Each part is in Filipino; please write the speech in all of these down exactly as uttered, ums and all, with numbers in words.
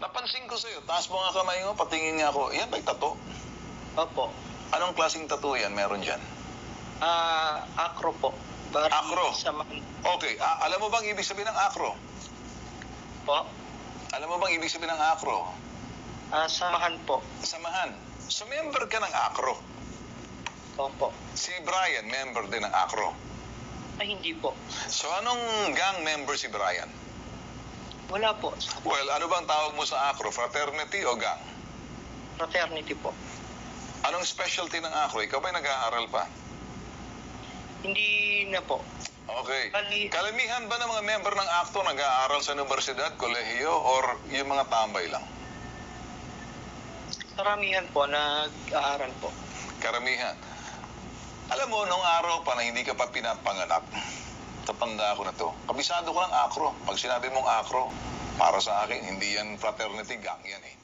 Napansin ko sa'yo, taas mo nga kamay mo, patingin nga ako. Yan ba'y tattoo? Opo. Anong klaseng tattoo yan meron dyan? Ah, acro po. Bari Acro? Sa man Okay, a- alam mo bang ibig sabihin ng acro? po. Alam mo bang ibig sabihin ng acro? Ah, samahan po. Samahan. So, member ka ng acro. Opo. Si Brian, member din ng acro. Ay, hindi po. So, anong gang member si Brian? Wala po. Well, ano bang tawag mo sa acro? Fraternity o gang? Fraternity po. Anong specialty ng acro? Ikaw ba'y nag-aaral pa? Hindi na po. Okay. Bali- Kalimihan ba ng mga member ng acto nag-aaral sa universidad, kolehiyo, or yung mga tambay lang? Karamihan po, nag-aaral po. Karamihan. Alam mo, nung araw pa na hindi ka pa pinapanganak, tatanda ko na to, kabisado ko ng acro. Pag sinabi mong acro, para sa akin, hindi yan fraternity, gang yan eh.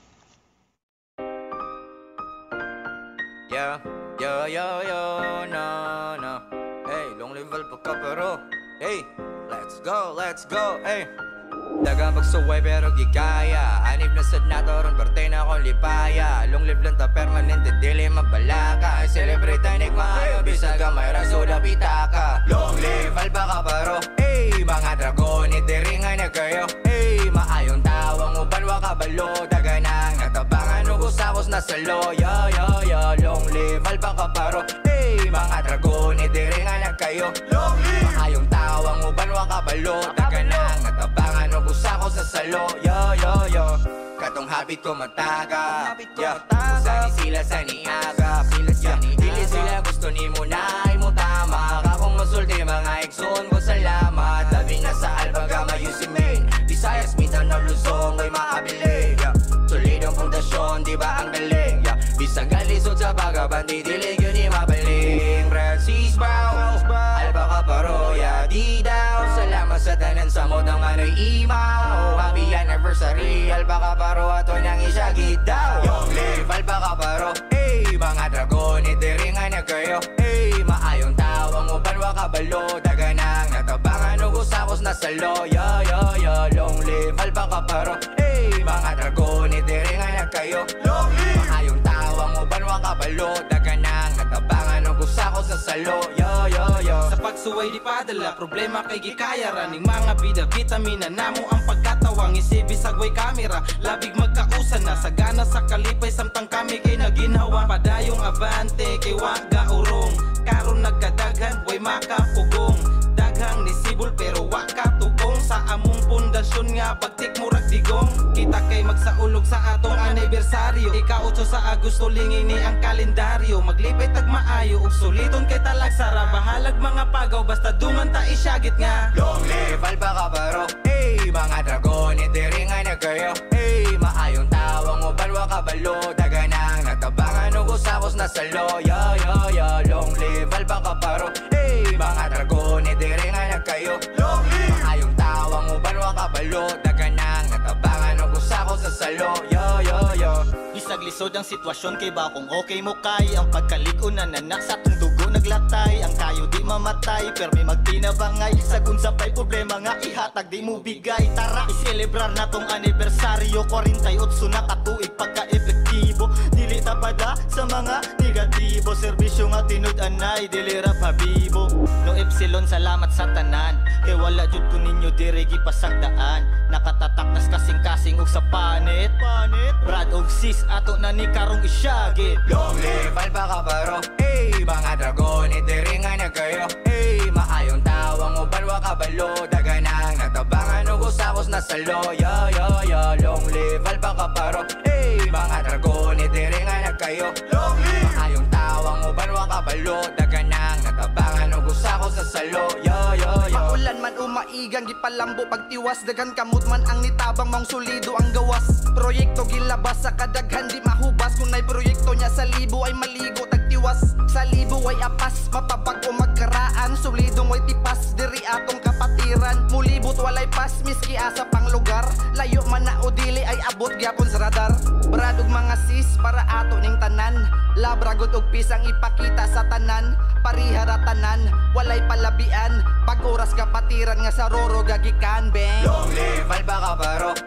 Yeah, yo, yo, yo, no, no. Hey, long level pa ka pero hey, let's go, let's go, hey. Dagang magsuway pero gikaya. Anib na sad na to ron, parte na akong lipaya. Long live lang ta permanente, dili mabalaka. Celebrate tanig maayo, bisag ka may raso na pitaka. Long live alba ka paro, hey. Mga dragon, itiringan na kayo, hey. Maayong tawang uban wa kabalo. Daganang natabangan ugos-akos na salo. Yo, yo, yo, long live alba ka paro, hey. Mga dragon, itiringan na kayo, long live. Maayong tawang uban wa kabalo. Daganang natabangan ugos-akos sa salo. Yo, yo, yo. Katong habit ko mataga, yeah. Sani sila sa niaga, sila sa niaga. Dili sila gusto ni mo na ay mo tama. Kakong masulti mga ekson ko salamat. Labi na sa albaga mayo si main Visayas, Mindanao na Luzon, may makabili, yeah. Solidong pundasyon, di ba ang galing, yeah. Bisang galisod sa bagabandi, dili yun ni mabaling. Francis Brown, alba ka paroya, di daw. Salamat sa tanan sa modang manoy imaw. Happy anniversary, alba ka paro ato nang isagit daw. Long live alba ka paro, hey. Mga dragon, itiringan na kayo, hey. Maayong tawang uban wa kabalo. Daganang natabangan ugos-akos na salo. Yo, yo, yo, long live alba ka paro, hey. Mga dragon, itiringan na kayo, long live. Maayong tawang uban wa kabalo. Daganang natabangan ugos-akos na salo. Yo, yo, yo. Sa pagsuway di padala, problema kay gikaya raning mga bida, vitamina namo ang pagkatawang isibi sa way kamera. Labig magkausan na sagana sa kalipay samtang kami kay naginhawa. Padayong abante kay waga urong, karon nagkadaghan way makapugong. Daghang ni sibol pero waka tugong sa among pundasyon nga bagtik murag digong. Kita kay magsaulog sa atong anibersaryo, ika-otso sa Agosto lingi ni ang kalendaryo. Maglipay tag maayo ug suliton kay talag sara. Bahalag mga pagaw basta dungan ta isyagit nga. Long live alba ka paro, hey. Mga dragon, itiringan na kayo, hey. Maayong tawang uban wa kabalo. Daganang natabangan ugos-akos na salo. Yo, yo, yo, long live alba ka paro, hey. Mga dragon, itiringan na kayo, long live. Maayong tawang uban wa kabalo. Daganang natabangan ugos-akos sa salo. Yo, yo, yo. Bisag lisod ang sitwasyon kay ba kung okay mo kay. Ang pagkaliko na nanak sa tong dugo naglatay. Ang kayo di mamatay pero may magtinabangay. Sa kung sa pa'y problema nga ihatag di mo bigay. Tara iselebrar na tong anibersaryo. Forty-eight na katuig pagka-epektibo. Dili tabada sa mga negatibo. Serbisyo nga tinud-anay dili ra pabibo. No epsilon salamat sa tanan. Kay wala jud ko ninyo diri gipasagdaan. Nakatatak nas kasing-kasing ug sa panit. Panit Brad og sis ato na ni karong isyagit. Long live alba ka paro, hey. Mga dragon, itiringan na kayo, hey. Maayong tawang uban wa kabalo. Daganang natabangan ugos-akos na salo. Yo, yo, yo, long live alba ka paro, hey. Mga dragon, itiringan na kayo, long live. Maayong tawang uban wa kabalo. Daganang natabangan ugos-akos na salo. Yo, yo, yo. Maulan man umaigang gipalambo pagtiwas. Dagan kamot man ang nitabang mong solido ang gawas. Proyekto gilabas sa kadaghan di mahubas. Kung na'y proyekto niya sa libo ay maligo tagtiwas. Sa libo ay apas, mapapag o magkaraan. Solidong way tipas, diri atong kapatiran. Mulibot walay pas, miski asa pang lugar. Layo man na o dili ay abot gyapon sa radar. Brad ug mga sis para ato ning tanan. Labragod og pisang ipakita sa tanan. Parihara tanan, walay palabian. Pag oras kapatiran nga sa roro gagikan bang. Long live alba ka paro, hey.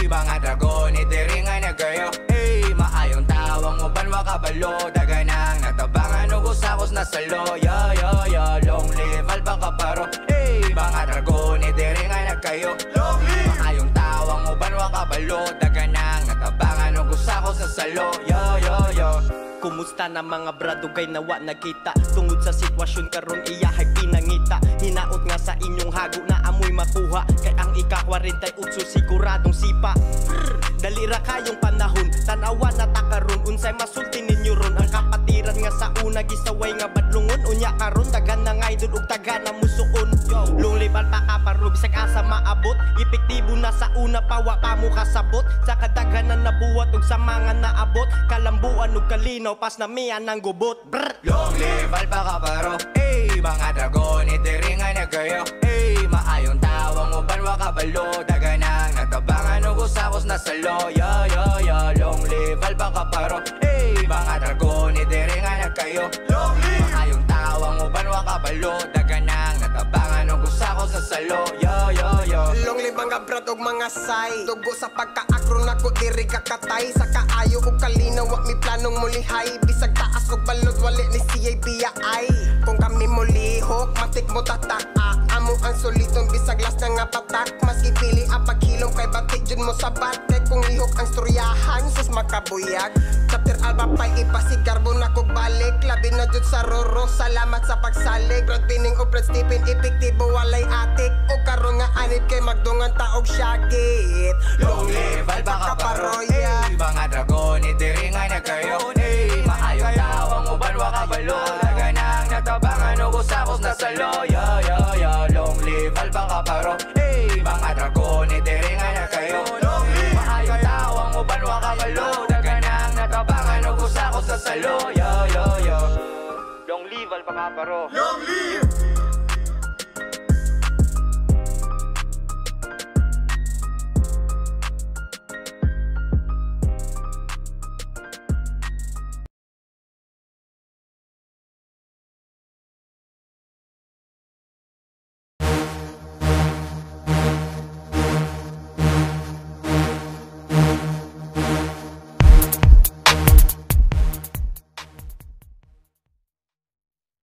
mga dragon, idiri nga nagayo. Hey, maayong tawang uban wakabalo. Daganang natabangan o gusakos na salo. Yo, yo, yo, long live alba kaparo. Hey, mga dragon, idiri nga nagayo. Maayong tawang uban wakabalo. Daganang natabangan o gusakos na salo. Yo, yo, yo. Kumusta na mga brado kay nawa nakita tungod sa sitwasyon karon iyahay pinangita. Hinaot nga sa inyong hago na amoy makuha kay ang ika forty-eight siguradong sipa. Brr, dalira kayong panahon tanawa na takaron unsay masulti ninyo ron. Ang kapatiran nga sa una gisaway nga badlungon unya karon daghan na nga idol ug taga na musuon. Lunglibal pa kaparo bisag asa maabot epektibo na sa una pawa pa mo kasabot sa kadaghanan nabuhat ug sa mga naabot kalambuan ug kalinaw pas na miya ng gubot. Brr! Long live alba kaparo. Hey, mga dragon, idiri nga nagayo. Hey, maayong tawang uban wakabalo. Daganang natabangan o gusakos na salo. Yo, yo, yo, long live alba kaparo. Hey, mga dragon, idiri nga nagayo. Maayong tawang uban wakabalo. Daganang natabangan o gusakos na salo. Yo, yo, yo. Long live mga brad ug mga say. Dugo sa pagkaakro nako diri kakatay. Sa kaayo ug kalinaw wa mi planong mulihay. Bisag taas ug balod wali ni C A B I. Kung kami mulihok matik mo tatak. Amo ang solidong bisag las na nga patak. Maski pili ang paghilom kay batik jud mo sabat. Kay kung lihok ang storyahan sus makabuyag. Chapter alba pay ipasigarbo na kog balik. Labi na jud sa roro. Salamat sa pagsalig. Brad Bining o Brad Stephen epektibo walay atik. O karon nga anit kay magdungan taog syagit. Long live alba kaparo. Hey, mga dragon, idiri nga nagayo. Hey, maayong tawang uban wakabalo. Daganang natabangan o gusakos na salo. Yo, yo, yo, long live alba kaparo. Hey, mga dragon, idiri nga nagayo. Maayong tawang uban wakabalo. Daganang natabangan o gusakos na salo. Yo, yo, yo. Long live alba kaparo. Long live!